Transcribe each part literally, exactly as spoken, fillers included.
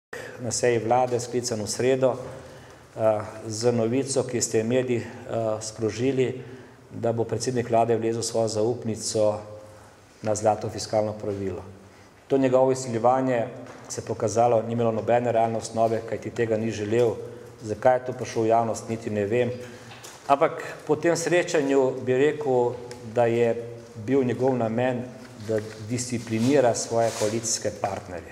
na seji vlade, sklican v sredo, z novico, ki ste mediji sprožili, da bo predsednik vlade vlezel svojo zaupnico na zlato fiskalno pravilo. To njegovo izsiljevanje se je pokazalo, ni imelo nobene realne osnove, kajti tega ni želel. Zakaj je to prišlo v javnost, niti ne vem. Ampak po tem srečanju bi rekel, da je bil njegov namen, da disciplinira svoje koalicijske partnerje.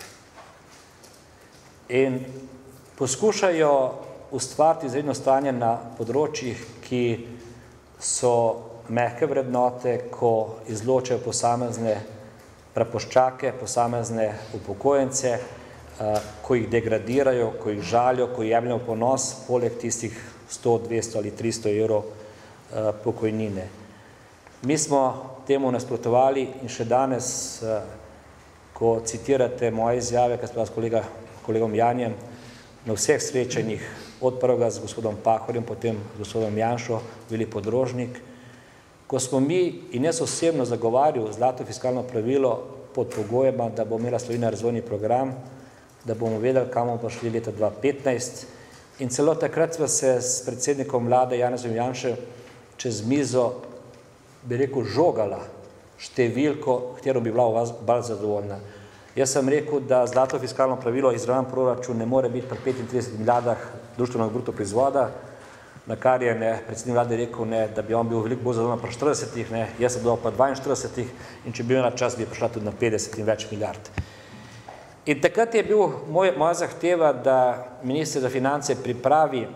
In poskušajo ustvariti izredno stanje na področjih, ki so mehke vrednote, ko izločajo posamezne prapoščake, posamezne upokojence, ko jih degradirajo, ko jih žalijo, ko jih jemljajo ponos, poleg tistih sto, dvesto ali tristo evrov pokojnine. Mi smo temu nasprotovali in še danes, ko citirate moje izjave, kar sem s kolega, kolegom Janijem, na vseh srečanjih, od prvega z gospodom Pahorjem, potem z gospodom Janšo, Vili Podrožnik, ko smo mi in jaz osebno zagovarjal zlato fiskalno pravilo pod pogojema, da bo imela Slovenija razvojni program, da bomo vedeli, kam bomo prišli leta dva petnajst. In celo takrat smo se s predsednikom vlade Janezom Janšo čez mizo, bi rekel, žogala številko, katero bi bila bolj zadovoljna. Jaz sem rekel, da zlato fiskalno pravilo izravnan proračun ne more biti pri petintridesetih milijardah društvenega bruto proizvoda, na kar je predsednik vlade rekel, da bi on bil veliko bolj zadovoljen pri štiridesetih, jaz sem dal pa dvainštiridesetih in če bi imela čas, bi prišla tudi na petdeset in več milijard. In takrat je bil moja zahteva, da minister za finance pripravi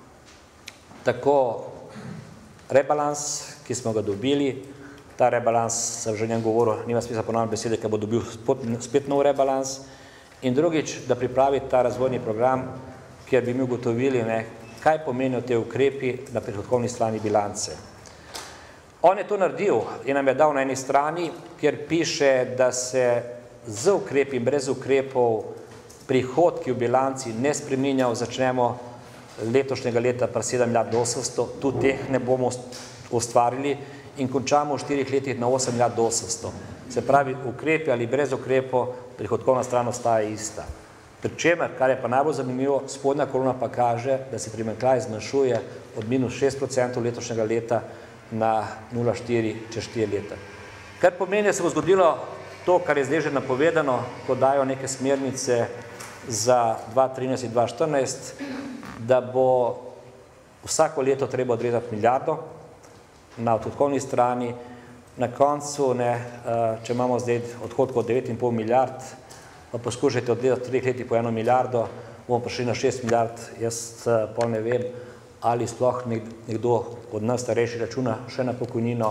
tako rebalans, ki smo ga dobili. Ta rebalans, sem že o njem govoril, nima smisla ponavljati besede, ker bo dobil spet nov rebalans. In drugič, da pripravi ta razvojni program, kjer bi mi ugotovili, kaj pomenijo te ukrepi na prihodkovni strani bilance. On je to naredil in nam je dal na eni strani, kjer piše, da se z ukrepi in brez ukrepov prihodki v bilanci ne spreminjajo, začnemo letošnjega leta pri sedem milijard osemsto, tudi teh ne bomo ustvarili, in končamo v štirih letih na osem milijard osemsto. Se pravi, ukrepi ali brez ukrepov, prihodkovna stran ostaja ista. Pričemer, kar je pa najbolj zanimivo, spodnja kolona pa kaže, da se primanjkljaj zmanjšuje od minus šest procentov letošnjega leta na nula celih štiri čez štiri leta. Kar pomeni, da se bo zgodilo to, kar je zdaj že napovedano, ko dajo neke smernice za dva trinajst in dva štirinajst, da bo vsako leto treba odrezati milijardo na odhodkovni strani, na koncu, če imamo zdaj odhodkov devet in pol milijard, pa poskušajte odrezati v treh letih po eno milijardo, bomo prišli na šest milijard, jaz pol ne vem, ali sploh nekdo od nas starejši računa še na pokojnino,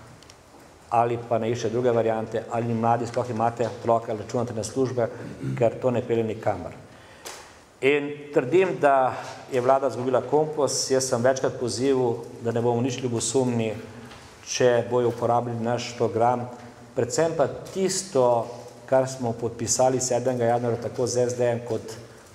ali pa ne išče druge variante, ali mladi sploh imate otroke ali računate na službe, ker to ne pelje nikamor. In trdim, da je vlada izgubila kompas. Jaz sem večkrat pozival, da ne bomo nič ljubosumni, če bojo uporabljali naš program. Predvsem pa tisto, kar smo podpisali sedmega januarja tako z es de em kot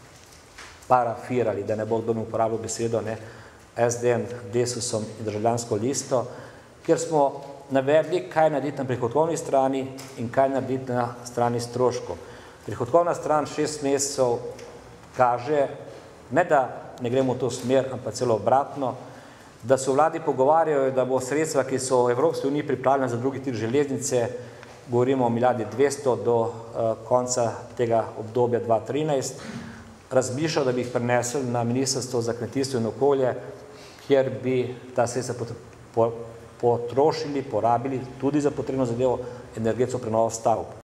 parafirali, da ne bo kdo mi uporabljal besedo, es de em, Desusom in Državljansko listo, kjer smo navedli, kaj narediti na prihodkovni strani in kaj narediti na strani stroškov. Prihodkovna stran šest mesecev kaže, ne da ne gremo v to smer, ampak celo obratno, da se v vladi pogovarjajo, da bo sredstva, ki so v Evropski uniji pripravljena za drugi tir železnice, govorimo o milijardi dvesto do konca tega obdobja dva trinajst, razmišljajo, da bi jih prenesli na Ministrstvo za kmetijstvo in okolje, kjer bi ta sredstva potrošili, porabili tudi za potrebno zadevo energetsko prenovo stavb.